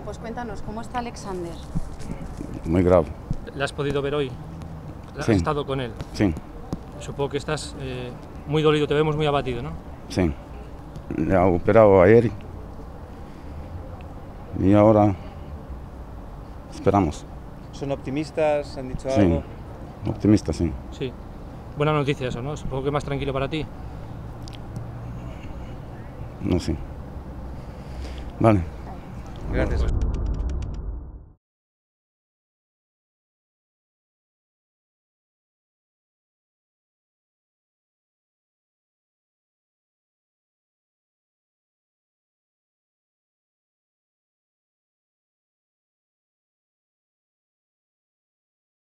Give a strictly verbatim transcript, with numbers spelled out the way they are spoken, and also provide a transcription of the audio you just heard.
pues cuéntanos, ¿cómo está Alexander? Muy grave. ¿Le has podido ver hoy? ¿Has Sí. estado con él? Sí, Supongo que estás eh, muy dolido, te vemos muy abatido, ¿no? sí. Le ha operado ayer y ahora esperamos. ¿Son optimistas? ¿Han dicho Sí, algo? optimista, sí. Sí. Buena noticia eso, ¿no? Supongo que más tranquilo para ti. No sé. Vale. Gracias.